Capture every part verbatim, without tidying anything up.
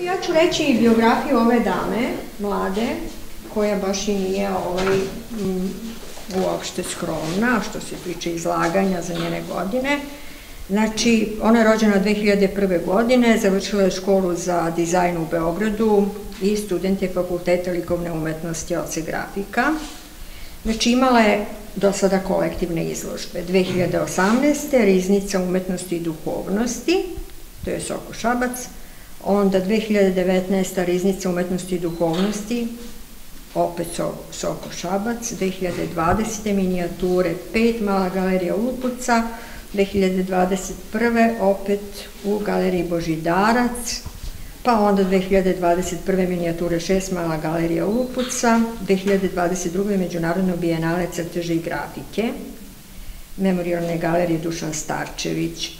Ja ću reći biografiju ove dame, mlade, koja baš i nije ovaj, m, uopšte skromna, što se tiče izlaganja za njene godine. Znači, ona je rođena dve hiljade prve. godine, završila je školu za dizajn u Beogradu i student je Fakulteta likovne umetnosti Oce grafika. Znači, imala je do sada kolektivne izložbe. dve hiljade osamnaeste. Riznica umetnosti i duhovnosti, to je Soko Šabac, onda dve hiljade devetnaeste. Riznica umetnosti i duhovnosti, opet Soko Šabac, dve hiljade dvadesete. minijature pet, Mala galerija Lupuca, dve hiljade dvadeset prve. opet u galeriji Božidarac, pa onda dve hiljade dvadeset prve. minijature šest, Mala galerija Lupuca, dve hiljade dvadeset druge. Međunarodno bijenale crteže i grafike, Memorijalne galerije Dušan Starčević.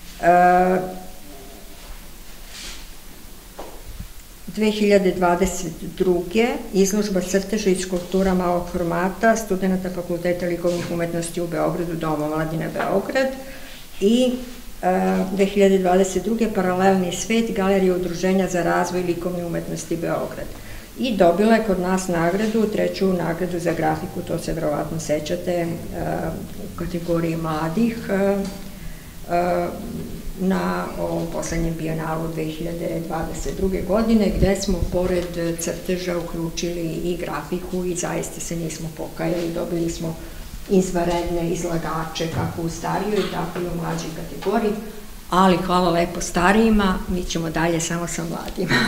dve hiljade dvadeset druge. izložba crteža i skulptura malog formata studenta Fakulteta likovnih umetnosti u Beogradu, Dom omladine Beograd, i dve hiljade dvadeset druge. Paralelni svet, Galerija udruženja za razvoj likovne umetnosti Beograd. I dobila je kod nas nagradu, treću nagradu za grafiku, to se verovatno sećate, u kategoriji mladih, na ovom poslednjem bijenalu dve hiljade dvadeset druge. godine, gde smo pored crteža uključili i grafiku i zaista se nismo pokajali, dobili smo izvanredne izlagače kako u starijoj, tako i u mlađoj kategoriji, ali hvala lepo starijima, mi ćemo dalje samo sa mladima.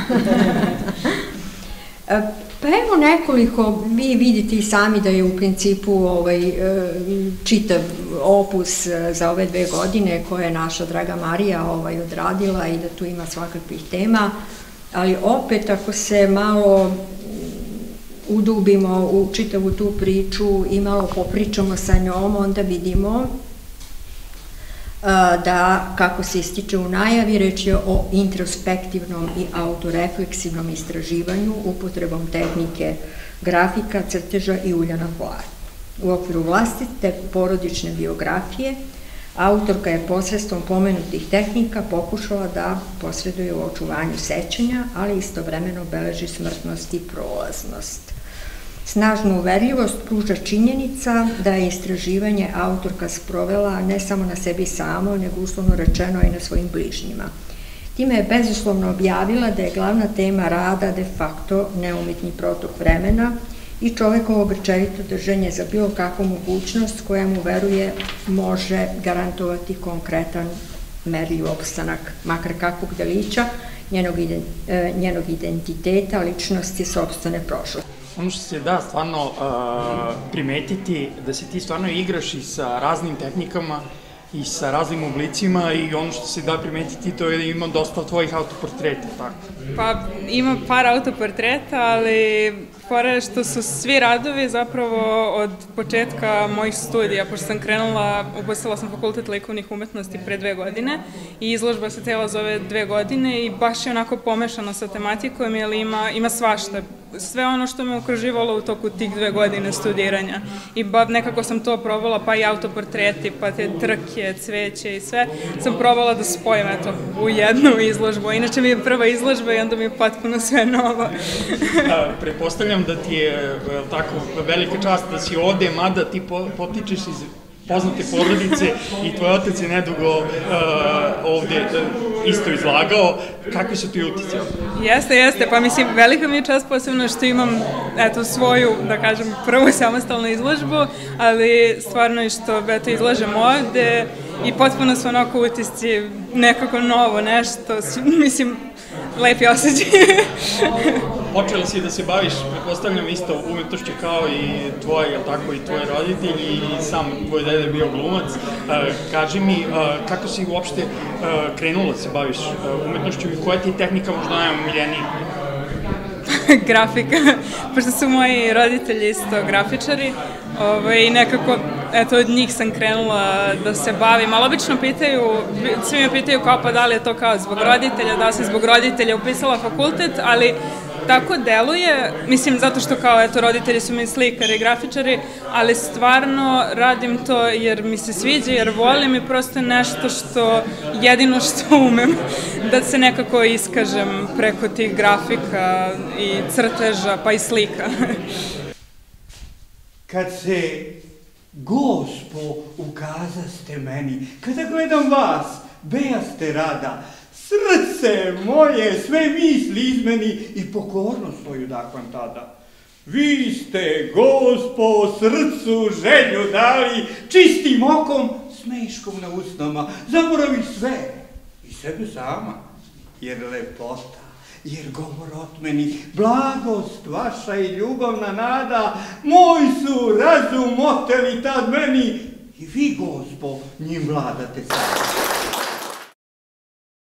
Pa evo nekoliko, vi vidite i sami da je u principu ovaj, čitav opus za ove dve godine koje je naša draga Marija ovaj, odradila i da tu ima svakakvih tema, ali opet ako se malo udubimo u čitavu tu priču i malo popričamo sa njom, onda vidimo da, kako se ističe u najavi, reč je o introspektivnom i autorefleksivnom istraživanju upotrebom tehnike grafika, crteža i ulja na platnu. U okviru vlastite porodične biografije autorka je posredstvom pomenutih tehnika pokušala da posreduje u očuvanju sećanja, ali istovremeno beleži smrtnost i prolaznost. Snažnu uverljivost pruža činjenica da je istraživanje autorka sprovela ne samo na sebi samo, nego uslovno rečeno i na svojim bližnjima. Time je bezuslovno objavila da je glavna tema rada de facto neumitni protok vremena i čovekovo grčevito držanje za bilo kakvu mogućnost koja mu veruje može garantovati konkretan merljiv opstanak, makar kakvog delića, njenog identiteta, ličnosti, sopstvene prošlosti. Ono što se da stvarno primetiti, da se ti stvarno igraš i sa raznim tehnikama i sa raznim oblicima, i ono što se da primetiti to je da ima dosta tvojih autoportreta, tako? Pa ima par autoportreta, ali fora je što su svi radovi zapravo od početka mojih studija, pošto sam krenula, uposlala sam Fakultet likovnih umetnosti pre dve godine i izložba se cela zove dve godine i baš je onako pomešano sa tematikom, jer ima, ima svašta. Sve ono što me okruživalo u toku tih dve godine studiranja. I nekako sam to probala, pa i autoportreti, pa te trke, cveće i sve, sam probala da spojim eto, u jednu izložbu. Inače mi je prva izložba i onda mi je potpuno sve novo. Pretpostavljam da ti je tako velika čast da si ovde, mada ti potičeš iz poznate porodice i tvoj otac je nedugo ovde isto izlagao. Kakvi su ti utice? Jeste, jeste, pa mislim, velika mi je čast posebno što imam, eto, svoju, da kažem, prvu samostalnu izložbu, ali stvarno i što, eto, izlažem ovde i potpuno su onako utisci, nekako novo nešto, mislim, lepi osjećaj. Počela si da se baviš, pretpostavljam, isto umetnošću kao i tvoj, jel tako, i tvoji roditelji i sam tvoj dede je bio glumac. Kaži mi, kako si uopšte krenula da se baviš umetnošću i koja ti je tehnika možda najomiljenija? Grafika, pošto su moji roditelji isto grafičari, I nekako, eto, od njih sam krenula da se bavim, ali obično pitaju, svi me pitaju kao pa da li je to kao zbog roditelja, da sam zbog roditelja upisala fakultet, ali tako deluje, mislim zato što kao, eto, roditelji su mi slikari i grafičari, ali stvarno radim to jer mi se sviđa, jer volim i prosto je nešto što, jedino što umem, da se nekako iskažem preko tih grafika i crteža, pa i slika. Kad se, Gospo, ukazaste meni, kada gledam vas, bejaste rada, srce moje, sve misli izmeni i pokornost svoju dakvam tada. Vi ste, Gospo, srcu želju dali, čistim okom, smeškom na usnama, zaboravih sve i sebe sama, jer lepota, jer govor od meni, blagost vaša i ljubavna nada, moj su razum oteli tad meni i vi, Gospo, njim vladate sad.